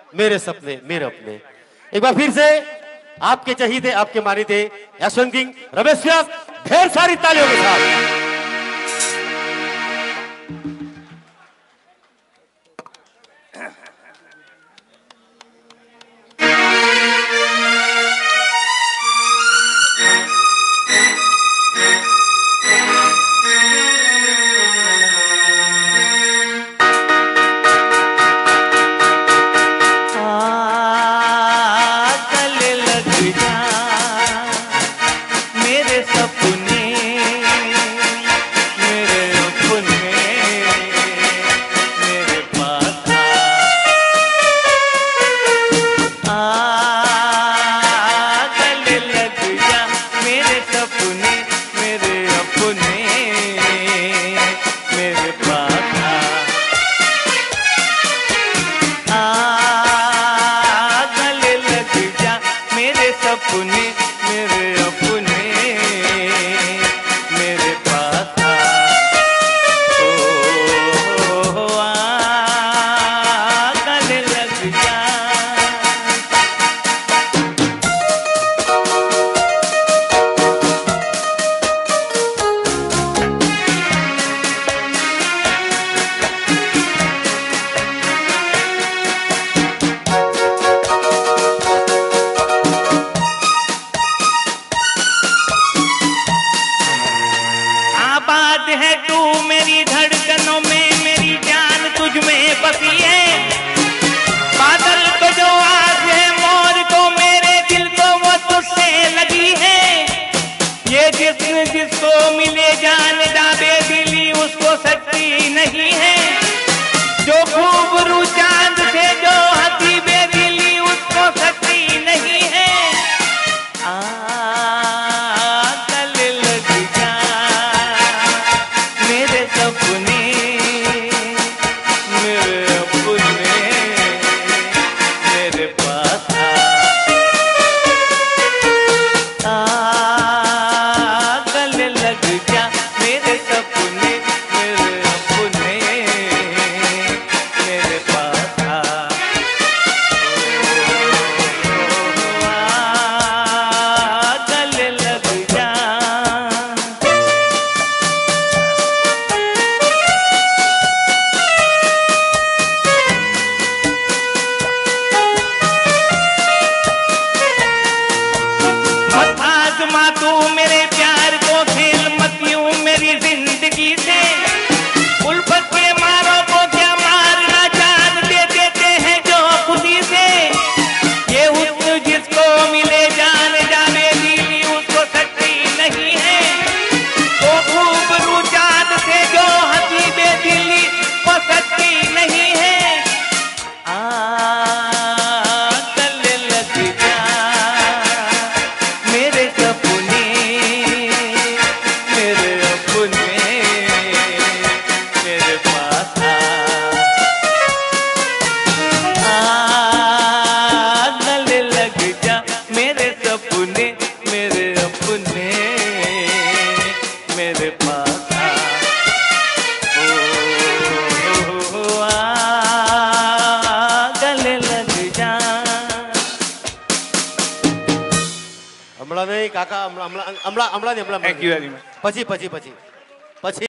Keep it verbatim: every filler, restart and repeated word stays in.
मेरे सपने मेरे अपने। एक बार फिर से आपके चहीते आपके मानीते यशवंत किंग रमेश व्यास ढेर सारी तालियों के साथ। है तू मेरी धड़कनों में, मेरी जान तुझ में बसी है। बादल को जो आग है मोर को, मेरे दिल को वो तुझसे लगी है। ये जिस्म जिसको मिले जान दाबे दिली, उसको शक्ति नहीं है। जो खूबरू चांद से जो हंसी बेदिली, उसको शक्ति नहीं है। आ तू मेरे प्यार को खेल मत यूं मेरी जिंदगी से। उल्फत के मारों को क्या मारना जान दे देते हैं जो खुदी से। ये हुस्न जिसको मिले जान जाने दीनी, उसको शक्ति नहीं है। वो खूबरू चांद से जो हंसी बेदिली, वो शक्ति नहीं है। आ गले लग जा मेरे सपने, मेरे पास आ गले लग जा। मेरे सपने मेरे अपने, मेरे पास आ। ओ आ गले लग जा। હમણાં નહીં કાકા, હમણાં હમણાં હમણાં હમણાં નહીં હમણાં. Thank you very much. પછી પછી પછી પછી